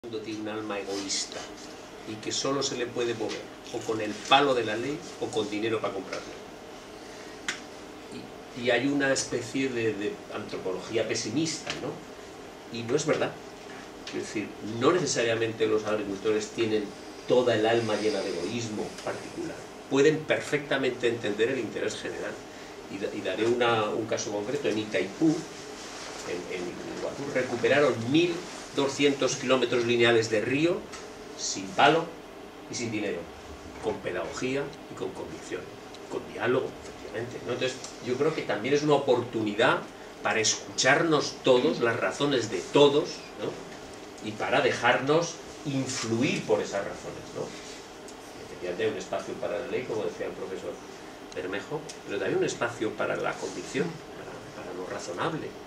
mundo tiene un alma egoísta y que solo se le puede mover o con el palo de la ley o con dinero para comprarlo. Y hay una especie de antropología pesimista, ¿no? Y no es verdad. Es decir, no necesariamente los agricultores tienen toda el alma llena de egoísmo particular. Pueden perfectamente entender el interés general. Y daré un caso concreto. En Itaipú, en Iguazú, recuperaron 1.200 kilómetros lineales de río sin palo y sin dinero, con pedagogía y con convicción, con diálogo, efectivamente, ¿no? Entonces, yo creo que también es una oportunidad para escucharnos todos, las razones de todos, ¿no? Y para dejarnos influir por esas razones, ¿no? Efectivamente hay un espacio para la ley, como decía el profesor Bermejo, pero también un espacio para la convicción, para lo razonable.